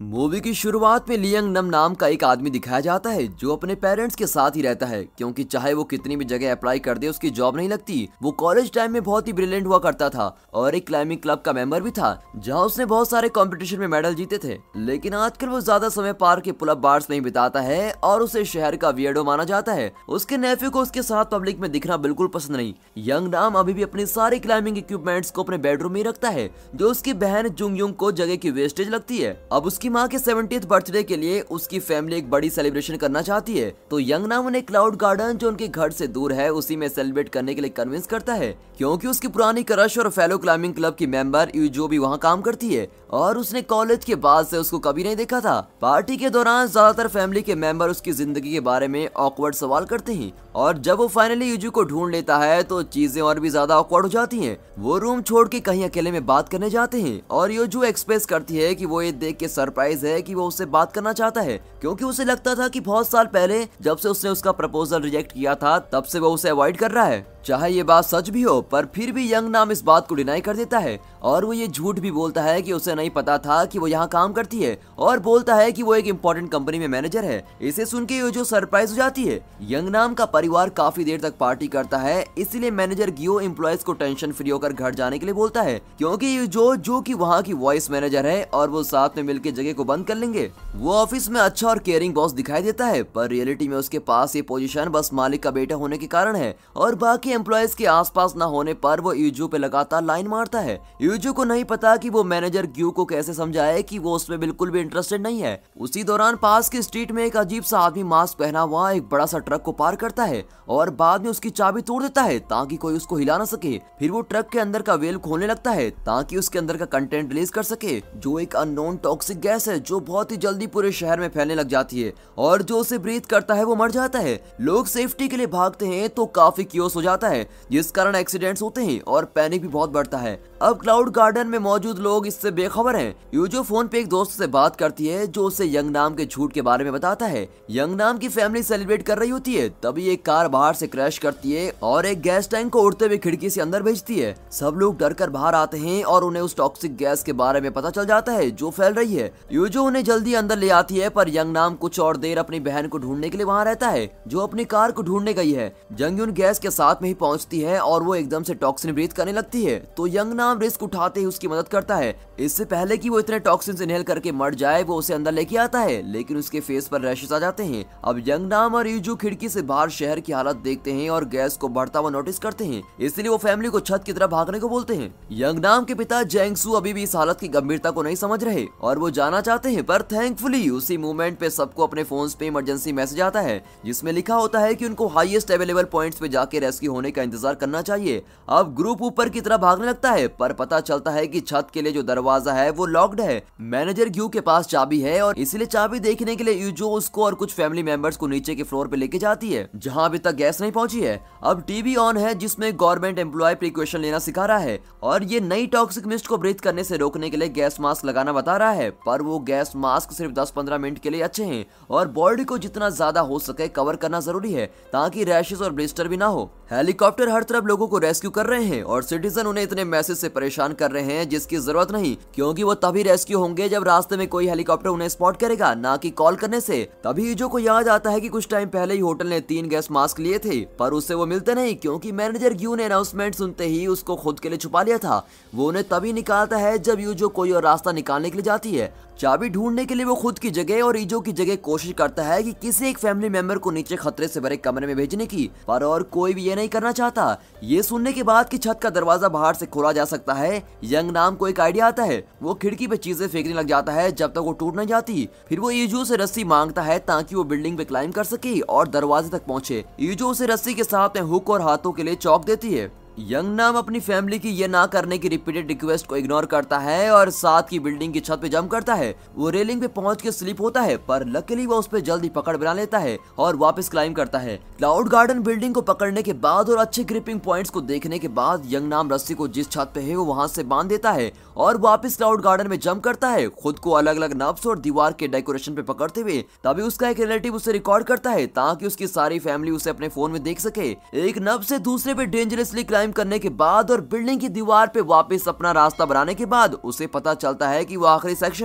Movie की शुरुआत में लियांग नम नाम का एक आदमी दिखाया जाता है जो अपने पेरेंट्स के साथ ही रहता है, क्योंकि चाहे वो कितनी भी जगह अप्लाई कर दे उसकी जॉब नहीं लगती। वो कॉलेज टाइम में बहुत ही ब्रिलियंट हुआ करता था और एक क्लाइंबिंग क्लब का मेंबर भी था जहां उसने बहुत सारे कंपटीशन में मेडल जीते थे। लेकिन आजकल वो ज्यादा समय पार्क के पुल अप बार्स में ही बिताता है और उसे शहर का वियर्डो माना जाता है। उसके नेफ्यू को उसके साथ पब्लिक में दिखना बिल्कुल पसंद नहीं। यंग नाम अभी भी अपने सारे क्लाइंबिंग इक्विपमेंट्स को अपने बेडरूम में रखता है जो उसकी बहन जुंग युंग को जगह की वेस्टेज लगती है। अब उसकी माँ के 70th बर्थडे के लिए उसकी फैमिली एक बड़ी सेलिब्रेशन करना चाहती है, तो यंग नाम उन्हें क्लाउड गार्डन जो उनके घर से दूर है उसी में सेलिब्रेट करने के लिए कन्विंस करता है, क्योंकि उसकी पुरानी क्रश और फेलो क्लाइंबिंग क्लब की मेंबर यूजो भी वहाँ काम करती है और उसने कॉलेज के बाद से उसको कभी नहीं देखा था। पार्टी के दौरान ज्यादातर फैमिली के मेंबर उसकी जिंदगी के बारे में ऑकवर्ड सवाल करते हैं और जब वो फाइनली यूजो को ढूंढ लेता है तो चीजें और भी ज्यादा ऑकवर्ड हो जाती हैं। वो रूम छोड़ के कहीं अकेले में बात करने जाते हैं और यूजो एक्सप्रेस करती है कि वो ये देख के सरप्राइज है कि वो उससे बात करना चाहता है, क्योंकि उसे लगता था कि बहुत साल पहले जब से उसने उसका प्रपोजल रिजेक्ट किया था तब से वो उसे अवॉइड कर रहा है। चाहे ये बात सच भी हो पर फिर भी यंग नाम इस बात को डिनाई कर देता है और वो ये झूठ भी बोलता है कि उसे नहीं पता था कि वो यहाँ काम करती है और बोलता है कि वो एक इम्पोर्टेंट कंपनी में मैनेजर है। इसे सुन के यूजो सरप्राइज हो जाती है। यंग नाम का परिवार काफी देर तक पार्टी करता है, इसीलिए मैनेजर गियो एम्प्लॉयज को टेंशन फ्री होकर घर जाने के लिए बोलता है, क्योंकि यूजो जो कि वहाँ की वॉइस मैनेजर है और वो साथ में मिलकर जगह को बंद कर लेंगे। वो ऑफिस में अच्छा और केयरिंग बॉस दिखाई देता है पर रियलिटी में उसके पास ये पोजीशन बस मालिक का बेटा होने के कारण है और बाकी एम्प्लॉयज के आसपास न होने पर वो यूजो पे लगातार लाइन मारता है। यूजो को नहीं पता कि वो मैनेजर ग्यू को कैसे समझाए कि वो उसमें बिल्कुल भी इंटरेस्टेड नहीं है। उसी दौरान पास की स्ट्रीट में एक अजीब सा आदमी मास्क पहना हुआ एक बड़ा सा ट्रक को पार करता है और बाद में उसकी चाबी तोड़ देता है ताकि कोई उसको हिला ना सके। फिर वो ट्रक के अंदर का वेल खोलने लगता है ताकि उसके अंदर का कंटेंट रिलीज कर सके, जो एक अननोन टॉक्सिक गैस है जो बहुत ही जल्दी पूरे शहर में फैलने लग जाती है और जो उसे ब्रीथ करता है वो मर जाता है। लोग सेफ्टी के लिए भागते हैं तो काफी क्योस हो जाता है जिस कारण एक्सीडेंट्स होते हैं और पैनिक भी बहुत बढ़ता है। अब क्लाउड गार्डन में मौजूद लोग इससे बेखबर हैं। यूजो फोन पे एक दोस्त से बात करती है जो उसे यंग नाम के झूठ के बारे में बताता है। यंग नाम की फैमिली सेलिब्रेट कर रही होती है, तभी एक कार बाहर से क्रैश करती है और एक गैस टैंक को उड़ते हुए खिड़की से अंदर भेजती है। सब लोग डर कर बाहर आते हैं और उन्हें उस टॉक्सिक गैस के बारे में पता चल जाता है जो फैल रही है। यूजो उन्हें जल्दी अंदर ले आती है पर यंग नाम कुछ और देर अपनी बहन को ढूंढने के लिए वहाँ रहता है जो अपनी कार को ढूंढने गई है। जंगयुन गैस के साथ में ही पहुंचती है और वो एकदम से टॉक्सिन ब्रीथ करने लगती है, तो यंग नाम रिस्क उठाते ही उसकी मदद करता है। इससे पहले कि वो इतने टॉक्सिन्स इनहेल करके मर जाए वो उसे अंदर लेके आता है, लेकिन उसके फेस पर रैशेस आ जाते हैं। अब यंग नाम और यूजो खिड़की से बाहर शहर की हालत देखते हैं और गैस को बढ़ता हुआ नोटिस करते हैं, इसलिए वो फैमिली को छत की तरफ भागने को बोलते हैं। यंग नाम के पिता जेंगसू अभी भी इस हालत की गंभीरता को नहीं समझ रहे और वो जाना चाहते हैं, पर थैंकफुली उसी मोमेंट पे सबको अपने फोन्स पे इमरजेंसी मैसेज आता है जिसमें लिखा होता है कि उनको हाईएस्ट अवेलेबल पॉइंट्स पे जाके रेस्क्यू होने का इंतजार करना चाहिए। अब ग्रुप ऊपर की तरफ भागने लगता है पर पता चलता है कि छत के लिए जो दरवाजा है वो लॉक्ड है। मैनेजर ग्यू के पास चाबी है और इसलिए चाबी देखने के लिए यूजो उसको और कुछ फैमिली मेंबर्स को नीचे के फ्लोर पे लेके जाती है जहां अभी तक गैस नहीं पहुंची है। अब टीवी ऑन है जिसमें गवर्नमेंट एम्प्लॉय प्रिकॉशन लेना सिखा रहा है और ये नई टॉक्सिक मिस्ट को ब्रीथ करने से रोकने के लिए गैस मास्क लगाना बता रहा है, पर वो गैस मास्क सिर्फ 10-15 मिनट के लिए अच्छे हैं और बॉडी को जितना ज्यादा हो सके कवर करना जरूरी है ताकि रैशेस और ब्लिस्टर भी ना हो। हेलीकॉप्टर हर तरफ लोगों को रेस्क्यू कर रहे हैं और सिटीजन उन्हें इतने मैसेज से परेशान कर रहे हैं जिसकी जरूरत नहीं, क्योंकि वो तभी रेस्क्यू होंगे जब रास्ते में कोई हेलीकॉप्टर उन्हें स्पॉट करेगा, ना कि कॉल करने से। तभी यूजो को याद आता है कि कुछ टाइम पहले ही होटल ने 3 गैस मास्क लिए थे पर उससे वो मिलते नहीं, क्योंकि मैनेजर ग्यू ने अनाउंसमेंट सुनते ही उसको खुद के लिए छुपा लिया था। वो उन्हें तभी निकालता है जब यूजो कोई और रास्ता निकालने के लिए जाती है। चाबी ढूंढने के लिए वो खुद की जगह और ईजो की जगह कोशिश करता है कि किसी एक फैमिली मेंबर को नीचे खतरे से भरे कमरे में भेजने की, पर और कोई भी ये नहीं करना चाहता। ये सुनने के बाद कि छत का दरवाजा बाहर से खोला जा सकता है, यंग नाम को एक आइडिया आता है। वो खिड़की पे चीजें फेंकने लग जाता है जब तक वो टूट नहीं जाती। फिर वो ईजो से रस्सी मांगता है ताकि वो बिल्डिंग पे क्लाइंब कर सके और दरवाजे तक पहुंचे। ईजो उसे रस्सी के साथ में हुक और हाथों के लिए चौक देती है। यंग नाम अपनी फैमिली की ये ना करने की रिपीटेड रिक्वेस्ट को इग्नोर करता है और साथ की बिल्डिंग की छत पे जंप करता है। वो रेलिंग पे पहुंच के स्लिप होता है पर लकीली वो उस पे जल्दी पकड़ बना लेता है और वापस क्लाइंब करता है। क्लाउड गार्डन बिल्डिंग को पकड़ने के बाद और अच्छे ग्रिपिंग पॉइंट्स को देखने के बाद यंग नाम रस्सी को जिस छत पे है वो वहां से बांध देता है और वापस क्लाउड गार्डन में जंप करता है, खुद को अलग अलग नब्स और दीवार के डेकोरेशन पे पकड़ते हुए। तभी उसका एक रिलेटिव उसे रिकॉर्ड करता है ताकि उसकी सारी फैमिली उसे अपने फोन में देख सके। एक नब से दूसरे पे डेंजरसली क्लाइंब करने के बाद और बिल्डिंग की दीवार पे वापस अपना रास्ता बनाने के बाद उसे पता चलता है कि वो आखिरी सेक्शन है।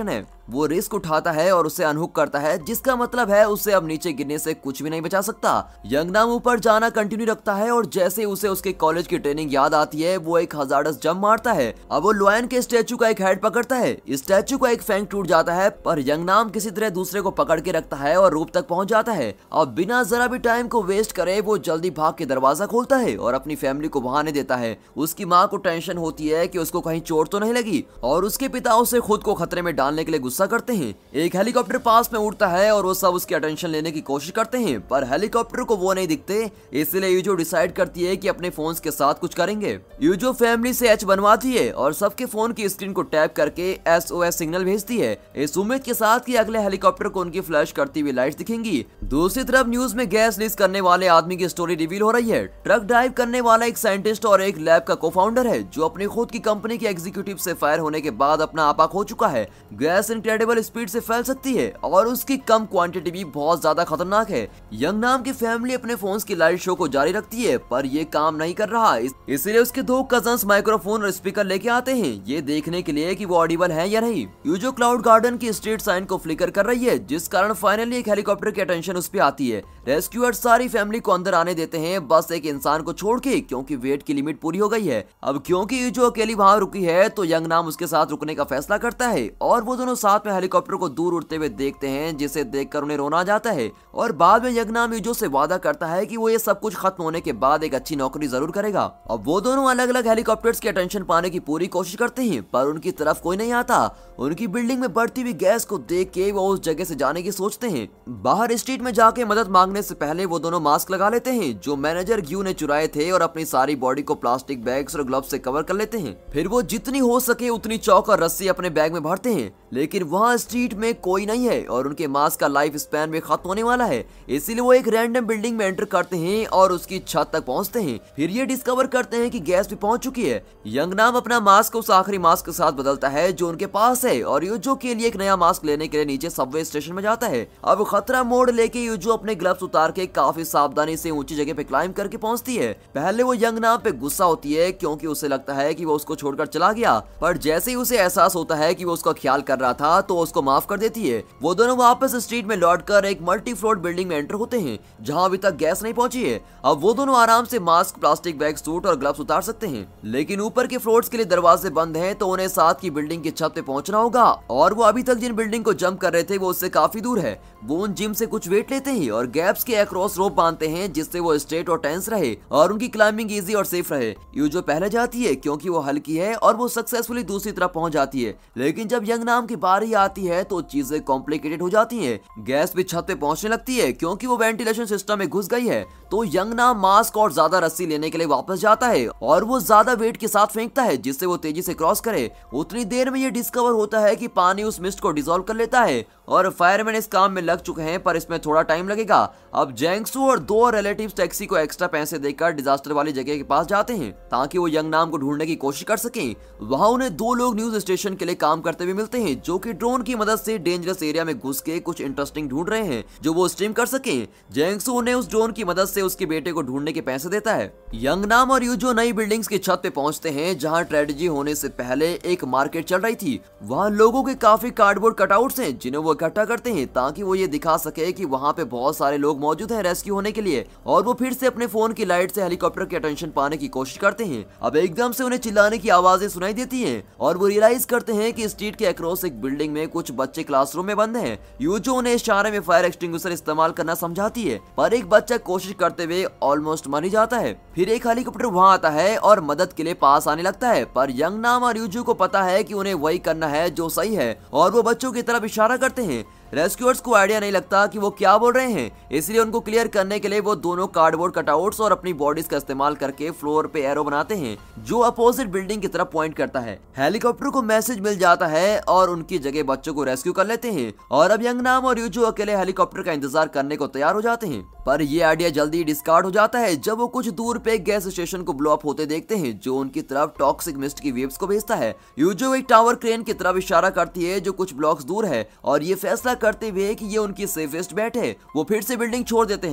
वो रिस्क उठाता है और उसे अनहुक करता है, जिसका मतलब है उसे अब नीचे गिरने से कुछ भी नहीं बचा सकता। यंगनाम ऊपर जाना कंटिन्यू रखता है और जैसे उसे उसके कॉलेज की ट्रेनिंग याद आती है वो एक हजार्डस जंप मारता है। अब वो लॉयन के स्टैचू का एक हेड पकड़ता है, स्टैचू का एक फैंग टूट जाता है, पर यंगनाम किसी तरह दूसरे को पकड़ के रखता है और रूप तक पहुंच जाता है। अब बिना जरा भी टाइम को वेस्ट करे वो जल्दी भाग के दरवाजा खोलता है और अपनी फैमिली को बहाने देता है। उसकी माँ को टेंशन होती है कि उसको कहीं चोट तो नहीं लगी और उसके पिता उसे खुद को खतरे में डालने के लिए गुस्सा करते हैं। एक हेलीकॉप्टर पास में उड़ता है और वो सब उसकी अटेंशन लेने की कोशिश करते हैं, पर हेलीकॉप्टर को वो नहीं दिखते, इसलिए यूजो डिसाइड करती है कि अपने फोन्स के साथ कुछ करेंगे। यूजो फैमिली से एच बनवाती है और सबके फोन की स्क्रीन को टैप करके SOS सिग्नल भेजती है, इस उम्मीद के साथ कि अगले हेलीकॉप्टर को उनकी फ्लैश करती हुई लाइट्स दिखेंगी। दूसरी तरफ न्यूज में गैस लीक करने वाले आदमी की स्टोरी रिवील हो रही है। ट्रक ड्राइव करने वाला एक साइंटिस्ट और एक लैब का को-फाउंडर है जो अपनी खुद की कंपनी के एग्जीक्यूटिव से फायर होने के बाद अपना आपा खो चुका है। गैस इनक्रेडिबल स्पीड से फैल सकती है और उसकी कम क्वांटिटी भी बहुत ज्यादा खतरनाक है। यंगनाम की फैमिली अपने फोन्स की लाइट शो को जारी रखती है, पर ये काम नहीं कर रहा, इसलिए उसके दो कजन्स माइक्रोफोन और स्पीकर लेके आते हैं ये देखने के लिए कि वो ऑडिबल है या नहीं। यूजो क्लाउड गार्डन की स्ट्रीट साइन को फ्लिकर कर रही है, जिस कारण फाइनली एक हेलीकॉप्टर की अटेंशन उस पे आती है। रेस्क्यूअर्स सारी फैमिली को अंदर आने देते हैं, बस एक इंसान को छोड़ के, क्योंकि वेट की लिमिट पूरी हो गई है। अब क्योंकि यूजो अकेली वहां रुकी है तो यंगनाम उसके साथ रुकने का फैसला करता है और वो दोनों साथ में हेलीकॉप्टर को दूर उड़ते हुए देखते हैं, जिसे देखकर उन्हें रोना आ जाता है। और बाद में यंगनाम यूजो से वादा करता है कि वो ये सब कुछ खत्म होने के बाद एक अच्छी नौकरी जरूर करेगा। अब वो दोनों अलग अलग हेलीकॉप्टर्स की अटेंशन पाने की पूरी कोशिश करते हैं, पर उनकी तरफ कोई नहीं आता। उनकी बिल्डिंग में बढ़ती हुई गैस को देख के वो उस जगह से जाने की सोचते हैं। बाहर स्ट्रीट में जाके मदद मांगने से पहले वो दोनों मास्क लगा लेते हैं जो मैनेजर ग्यू ने चुराए थे और अपनी सारी बॉडी को प्लास्टिक बैग्स और ग्लव्स से कवर कर लेते हैं। फिर वो जितनी हो सके उतनी चौक और रस्सी अपने बैग में भरते हैं, लेकिन वहाँ स्ट्रीट में कोई नहीं है और उनके मास्क का लाइफ स्पैन भी खत्म होने वाला है, इसीलिए वो एक रैंडम बिल्डिंग में एंटर करते हैं और उसकी छत तक पहुंचते हैं। फिर ये डिस्कवर करते हैं कि गैस भी पहुंच चुकी है। यंगनाम अपना मास्क उस आखिरी मास्क के साथ बदलता है जो उनके पास है और यूजो के लिए एक नया मास्क लेने के लिए नीचे सबवे स्टेशन में जाता है। अब खतरा मोड़ लेके यूजो अपने ग्लव्स उतार के काफी सावधानी से ऊंची जगह पे क्लाइंब करके पहुंचती है। पहले वो यंगनाम पे गुस्सा होती है क्योंकि उसे लगता है कि वो उसको छोड़कर चला गया, पर जैसे ही उसे एहसास होता है कि वो उसका ख्याल कर रहा था तो उसको माफ कर देती है। वो दोनों वापस स्ट्रीट में लौटकर एक मल्टी फ्लोर बिल्डिंग में एंटर होते हैं जहां अभी तक गैस नहीं पहुंची है। अब वो दोनों आराम से मास्क, प्लास्टिक बैग, सूट और ग्लव्स उतार सकते हैं, लेकिन ऊपर के फ्लोर्स के लिए दरवाजे बंद हैं, तो उन्हें साथ की बिल्डिंग की छत पे पहुंचना होगा और वो अभी तक जिन बिल्डिंग को जंप कर रहे थे वो उससे काफी दूर है। वो उन जिम से कुछ वेट लेते हैं और गैप्स के अक्रॉस रोप बांधते हैं जिससे वो स्ट्रेट और टेंस रहे और उनकी क्लाइंबिंग इजी और सेफ रहे। यूजो पहले जाती है क्योंकि वो हल्की है और वो सक्सेसफुली दूसरी तरफ पहुंच जाती है, लेकिन जब यंगनाम की बारी आती है तो चीजें कॉम्प्लिकेटेड हो जाती हैं। गैस भी छत पे पहुंचने लगती है क्योंकि वो वेंटिलेशन सिस्टम में घुस गई है, तो यंगनाम मास्क और ज्यादा रस्सी लेने के लिए वापस जाता है और वो ज्यादा वेट के साथ फेंकता है जिससे वो तेजी से क्रॉस करे। उतनी देर में ये डिस्कवर होता है कि पानी उस मिस्ट को डिसॉल्व कर लेता है और फायरमैन इस काम में लग चुके हैं, पर इसमें थोड़ा टाइम लगेगा। अब जैंगसू और दो रिलेटिव्स टैक्सी को एक्स्ट्रा पैसे देकर डिजास्टर वाली जगह के पास जाते हैं ताकि वो यंगनाम को ढूंढने की कोशिश कर सकें। वहां उन्हें दो लोग न्यूज स्टेशन के लिए काम करते हुए मिलते हैं जो कि ड्रोन की मदद से डेंजरस एरिया में घुस के कुछ इंटरेस्टिंग ढूंढ रहे हैं जो वो स्ट्रीम कर सकें। जैंगसू उन्हें उस ड्रोन की मदद से उसके बेटे को ढूंढने के पैसे देता है। यंगनाम और यूजो नई बिल्डिंग्स की छत पे पहुंचते हैं जहां ट्रेजेडी होने से पहले एक मार्केट चल रही थी। वहां लोगों के काफी कार्डबोर्ड कटआउट्स हैं जिन्हें वो इकट्ठा करते हैं ताकि वो ये दिखा सके कि वहां पे बहुत सारे लोग मौजूद हैं रेस्क्यू होने के लिए, और वो फिर से अपने फोन की लाइट से हेलीकॉप्टर की अटेंशन पाने की कोशिश करते हैं। अब एकदम से उन्हें चिल्लाने की आवाजें सुनाई देती हैं और वो रियलाइज करते हैं कि स्ट्रीट के अक्रॉस एक बिल्डिंग में कुछ बच्चे क्लासरूम में बंद हैं। यूजो उन्हें इशारे में फायर एक्सटिंग्विशर इस्तेमाल करना समझाती है, पर एक बच्चा कोशिश करते हुए ऑलमोस्ट मर ही जाता है। फिर एक हेलीकॉप्टर वहां आता है और मदद के लिए पास आने लगता है, पर यंगनाम और यूजो को पता है कि उन्हें वही करना है जो सही है और वो बच्चों की तरफ इशारा करते हैं। रेस्क्यूअर्स को आइडिया नहीं लगता कि वो क्या बोल रहे हैं, इसलिए उनको क्लियर करने के लिए वो दोनों कार्डबोर्ड कटआउट्स और अपनी बॉडीज का इस्तेमाल करके फ्लोर पे एरो बनाते हैं जो अपोजिट बिल्डिंग की तरफ पॉइंट करता है। हेलीकॉप्टर को मैसेज मिल जाता है और उनकी जगह बच्चों को रेस्क्यू कर लेते हैं और अब यंगनाम और यूजो अकेले हेलीकॉप्टर का इंतजार करने को तैयार हो जाते हैं, पर ये आइडिया जल्दी डिस्कार्ड हो जाता है जब वो कुछ दूर पे गैस स्टेशन को ब्लो अप होते देखते हैं जो उनकी तरफ टॉक्सिक मिस्ट की वेव्स को भेजता है। यूजो एक टावर क्रेन की तरफ इशारा करती है जो कुछ ब्लॉक्स दूर है और ये फैसला करते हुए कि ये उनकी सेफेस्ट बेट है वो फिर से बिल्डिंग छोड़ देते हैं।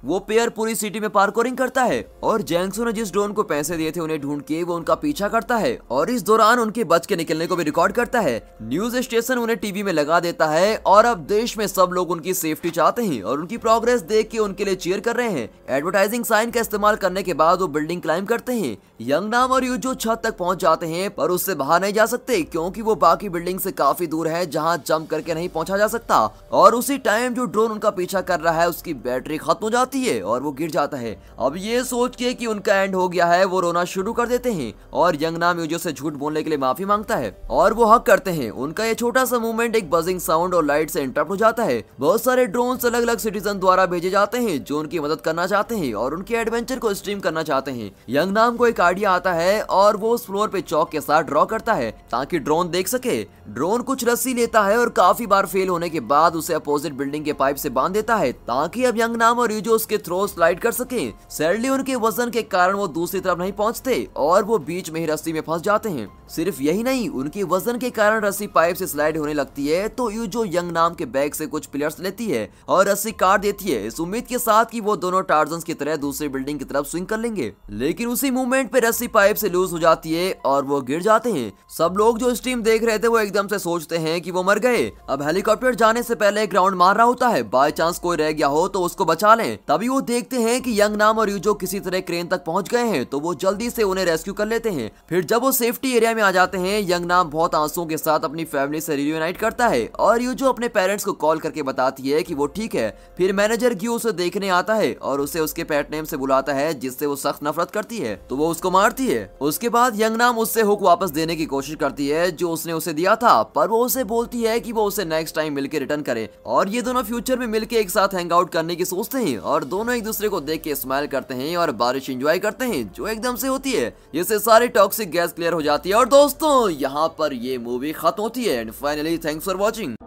वो पेयर पूरी सिटी में पार्कोरिंग करता है और जैंगसू ने जिस ड्रोन को पैसे दिए थे उन्हें ढूंढ के वो उनका पीछा करता है और इस दौरान उनके बच के निकलने को भी रिकॉर्ड करता है। न्यूज स्टेशन उन्हें टीवी में लगा देता है और अब देश में सब लोग उनकी सेफ्टी चाहते हैं और उनकी प्रोग्रेस देख के उनके लिए चीयर कर रहे हैं। एडवर्टाइजिंग साइन का इस्तेमाल करने के बाद वो बिल्डिंग क्लाइम करते हैं। यंग नाम और यूजो छत तक पहुंच जाते हैं पर उससे बाहर नहीं जा सकते क्योंकि वो बाकी बिल्डिंग से काफी दूर है जहां जंप करके नहीं पहुंचा जा सकता। और उसी टाइम जो ड्रोन उनका पीछा कर रहा है उसकी बैटरी खत्म हो जाती है और वो गिर जाता है। अब ये सोच के कि उनका एंड हो गया है वो रोना शुरू कर देते हैं और यंग नाम यूजो से झूठ बोलने के लिए माफी मांगता है और वो हक करते हैं। उनका ये छोटा सा मूवमेंट एक बजिंग साउंड और लाइट से इंटरप्ट हो जाता है। बहुत सारे ड्रोन्स अलग अलग सिटीजन द्वारा भेजे जाते हैं जो उनकी मदद करना चाहते हैं और उनके एडवेंचर को स्ट्रीम करना चाहते हैं। यंग नाम को एक आइडिया आता है और वो उस फ्लोर पे चौक के साथ ड्रॉ करता है ताकि ड्रोन देख सके। ड्रोन कुछ रस्सी लेता है और काफी बार फेल होने के बाद उसे अपोजिट बिल्डिंग के पाइप से बांध देता है ताकि अब यंग नाम और यूजो उसके थ्रो स्लाइड कर सके। सैडली उनके वजन के कारण वो दूसरी तरफ नहीं पहुंचते और वो बीच में ही रस्सी में फंस जाते हैं। सिर्फ यही नहीं, उनके वजन के कारण रस्सी पाइप से स्लाइड होने लगती है तो यूजो यंग नाम के बैग से कुछ पिलर्स लेती है और रस्सी काट देती है इस उम्मीद के साथ कि वो दोनों टार्जन की तरह दूसरी बिल्डिंग की तरफ स्विंग कर लेंगे। लेकिन उसी मूवमेंट पे रस्सी पाइप से लूज हो जाती है और वो गिर जाते हैं। सब लोग जो स्ट्रीम देख रहे थे वो एकदम से सोचते हैं कि वो मर गए। अब हेलीकॉप्टर जाने से पहले एक राउंड मार रहा होता है, बाय चांस कोई रह गया हो तो उसको बचा लें। तभी वो देखते हैं कि यंग नाम और यूजो किसी तरह क्रेन तक पहुंच गए हैं तो वो जल्दी से उन्हें रेस्क्यू कर लेते हैं। फिर जब वो सेफ्टी एरिया में आ जाते हैं यंग नाम बहुत आंसुओं के साथ अपनी फैमिली से रियूनाइट करता है और यूजो अपने पेरेंट्स को कॉल करके बताती है कि वो ठीक है। फिर मैनेजर ग्यू उसे देखने आता है और उसे उसके पेट नेम से बुलाता है जिससे वो सख्त नफरत करती है तो वो उसको मारती है। उसके बाद यंग नाम उससे हुक वापस देने की कोशिश करती है जो उसने उसे दिया था पर वो उसे बोलती है कि वो उसे नेक्स्ट टाइम मिलकर रिटर्न करे और ये दोनों फ्यूचर में मिलकर एक साथ हैंग आउट करने की सोचते हैं और दोनों एक दूसरे को देख के स्माइल करते हैं और बारिश एंजॉय करते हैं जो एकदम से होती है। इससे सारी टॉक्सिक गैस क्लियर हो जाती है और दोस्तों यहाँ पर ये मूवी खत्म होती है। And finally thanks for watching.